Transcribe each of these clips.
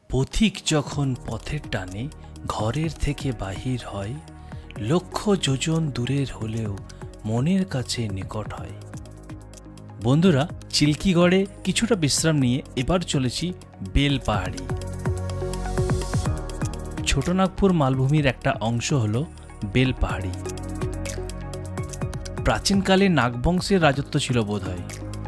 পথিক যখন পথের টানে ঘরের থেকে বাহির হয়, লক্ষ যোজন দূরের হলেও মনের কাছে নিকট হয়। বন্ধুরা, চিল্কিগড়ে কিছুটা বিশ্রাম নিয়ে এবার চলেছি বেলপাহাড়ি। ছোটনাগপুর মালভূমির একটা অংশ হল বেলপাহাড়ি। প্রাচীনকালে নাগবংশের রাজত্ব ছিল বোধহয়।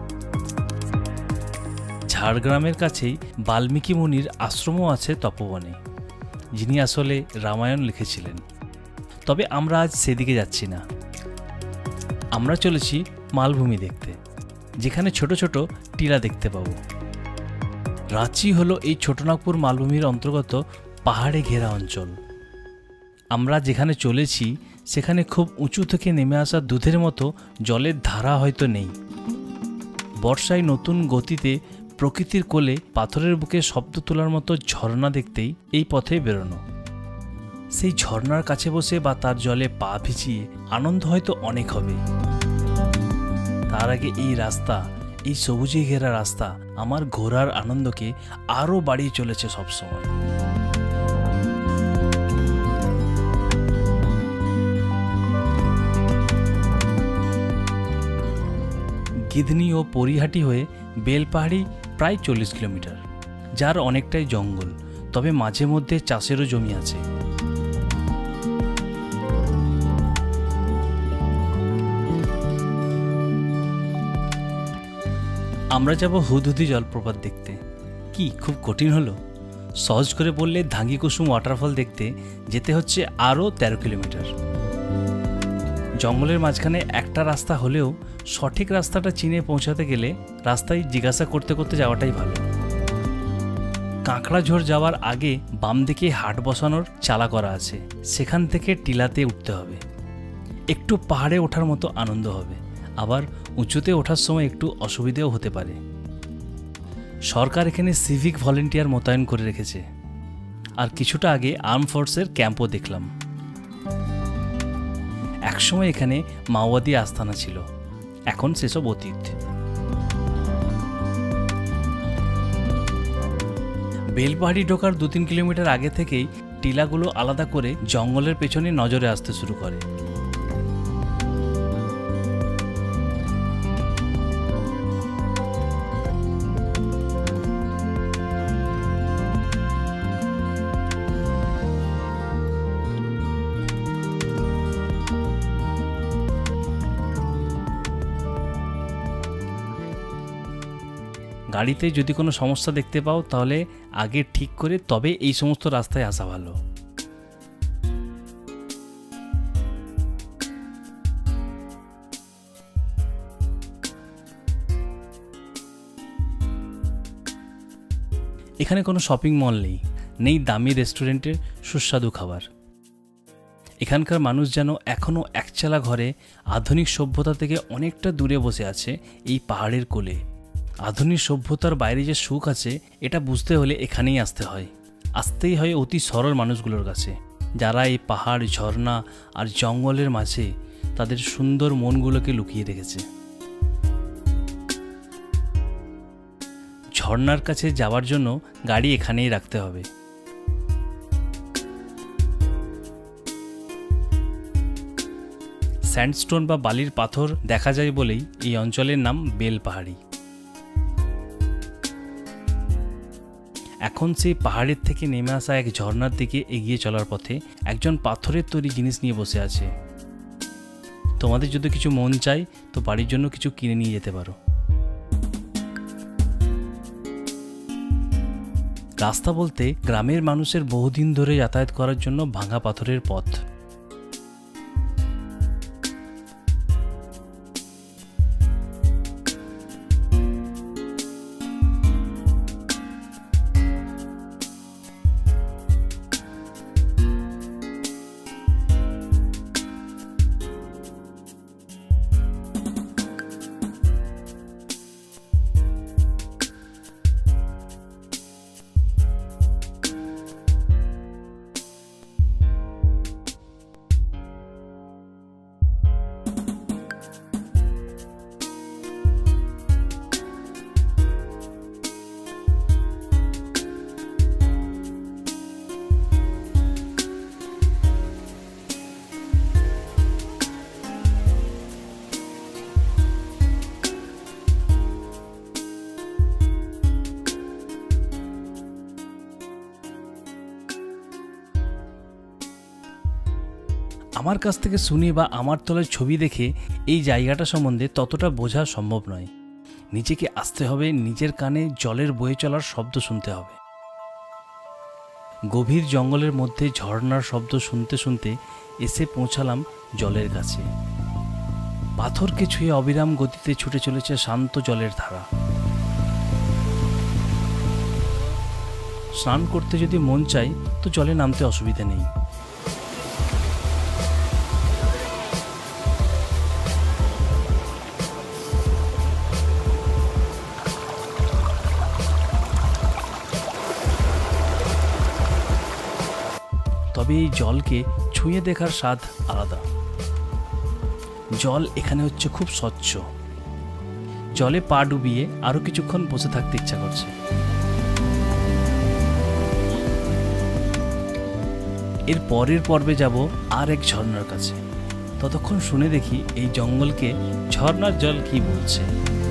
ঝাড়গ্রামের কাছেই বাল্মীকি মুনির আশ্রমও আছে তপবনে, যিনি আসলে রামায়ণ লিখেছিলেন। তবে আমরা আজ সেদিকে যাচ্ছি না, আমরা চলেছি মালভূমি দেখতে, যেখানে ছোট ছোট টিলা দেখতে পাবো। রাঁচি হলো এই ছোটনাগপুর মালভূমির অন্তর্গত পাহাড়ে ঘেরা অঞ্চল। আমরা যেখানে চলেছি সেখানে খুব উঁচু থেকে নেমে আসা দুধের মতো জলের ধারা হয়তো নেই। বর্ষায় নতুন গতিতে প্রকৃতির কোলে পাথরের বুকে শব্দ তোলার মতো ঝর্ণা দেখতেই এই পথে বেরোনো। সেই ঝর্ণার কাছে বসে বা তার জলে পা ভিজিয়ে আনন্দ হয়তো অনেক হবে। তার আগে এই রাস্তা, এই সবুজে ঘেরা রাস্তা আমার ঘোরার আনন্দকে আরও বাড়িয়ে চলেছে সবসময়। গিধনি ও পরিহাটি হয়ে বেলপাহাড়ি প্রায় 40 কিলোমিটার, যার অনেকটাই জঙ্গল, তবে মাঝে মধ্যে চাষেরও জমি আছে। আমরা যাব হুদহুদি জলপ্রপাত দেখতে। কি খুব কঠিন হলো? সহজ করে বললে ধাঙ্গিকুসুম ওয়াটারফল দেখতে যেতে হচ্ছে আরও 13 কিলোমিটার। জঙ্গলের মাঝখানে একটা রাস্তা হলেও সঠিক রাস্তাটা চিনে পৌঁছাতে গেলে রাস্তায় জিজ্ঞাসা করতে করতে যাওয়াটাই ভালো। কাঁকড়াঝোড় যাওয়ার আগে বাম দিকে হাট বসানোর চালা করা আছে, সেখান থেকে টিলাতে উঠতে হবে। একটু পাহাড়ে ওঠার মতো আনন্দ হবে, আবার উঁচুতে ওঠার সময় একটু অসুবিধেও হতে পারে। সরকার এখানে সিভিক ভলেন্টিয়ার মোতায়েন করে রেখেছে। আর কিছুটা আগে আর্ম ফোর্সের ক্যাম্পও দেখলাম। একসময় এখানে মাওবাদী আস্তানা ছিল, এখন সেসব অতীত। বেলপাহাড়ি ঢোকার 2-3 কিলোমিটার আগে থেকেই টিলাগুলো আলাদা করে জঙ্গলের পেছনে নজরে আসতে শুরু করে। গাড়িতে যদি কোনো সমস্যা দেখতে পাও তাহলে আগে ঠিক করে তবে এই সমস্ত রাস্তায় আসা ভালো। এখানে কোনো শপিং মল নেই, নেই দামি রেস্টুরেন্টের সুস্বাদু খাবার। এখানকার মানুষ যেন এখনও একচালা ঘরে আধুনিক সভ্যতা থেকে অনেকটা দূরে বসে আছে এই পাহাড়ের কোলে। আধুনিক সভ্যতার বাইরে যে সুখ আছে এটা বুঝতে হলে এখানেই আসতেই হয় অতি সরল মানুষগুলোর কাছে, যারা এই পাহাড়, ঝর্ণা আর জঙ্গলের মাঝে তাদের সুন্দর মনগুলোকে লুকিয়ে রেখেছে। ঝর্ণার কাছে যাওয়ার জন্য গাড়ি এখানেই রাখতে হবে। স্যান্ডস্টোন বা বালির পাথর দেখা যায় বলেই এই অঞ্চলের নাম বেলপাহাড়ি। এখন সেই পাহাড়ের থেকে নেমে আসা এক ঝর্ণার দিকে এগিয়ে চলার পথে একজন পাথরের তৈরি জিনিস নিয়ে বসে আছে। তোমাদের যদি কিছু মন চাই তো বাড়ির জন্য কিছু কিনে নিয়ে যেতে পারো। রাস্তা বলতে গ্রামের মানুষের বহুদিন ধরে যাতায়াত করার জন্য ভাঙা পাথরের পথ। আমার কাছ থেকে শুনে বা আমার তোলার ছবি দেখে এই জায়গাটা সম্বন্ধে ততটা বোঝা সম্ভব নয়। নিজেকে আসতে হবে, নিজের কানে জলের বয়ে চলার শব্দ শুনতে হবে। গভীর জঙ্গলের মধ্যে ঝর্ণার শব্দ শুনতে শুনতে এসে পৌঁছালাম জলের কাছে। পাথরকে ছুঁয়ে অবিরাম গতিতে ছুটে চলেছে শান্ত জলের ধারা। স্নান করতে যদি মন চাই তো জলে নামতে অসুবিধা নেই। তবে এই জলকে ছুঁয়ে দেখার স্বাদ আলাদা। জল এখানে হচ্ছে খুব স্বচ্ছ। জলে পা ডুবিয়ে আরো কিছুক্ষণ বসে থাকতে ইচ্ছা করছে। এর পরের পর্বে যাব আর এক ঝর্ণার কাছে। ততক্ষণ শুনে দেখি এই জঙ্গলকে ঝর্ণার জল কি বলছে।